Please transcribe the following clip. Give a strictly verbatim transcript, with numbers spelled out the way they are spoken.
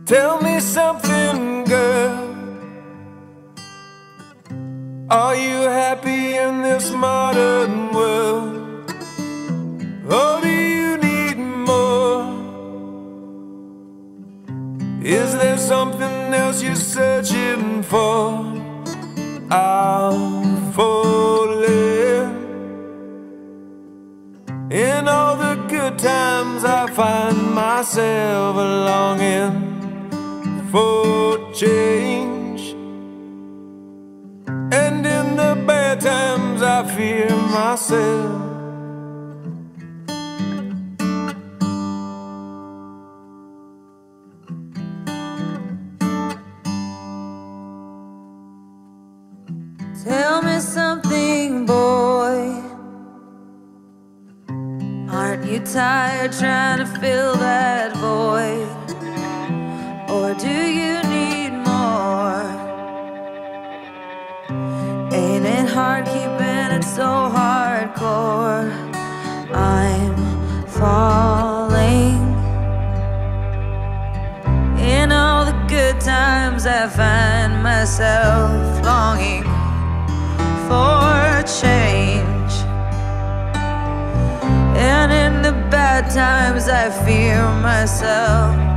Tell me something, girl. Are you happy in this modern world? Or do you need more? Is there something else you're searching for? I'm falling. In all the good times I find myself longing for change, and in the bad times I fear myself. Tell me something, boy. Aren't you tired trying to fill that void? Or do you need more? Ain't it hard keeping it so hardcore? I'm falling. In all the good times I find myself longing for change, and in the bad times I fear myself.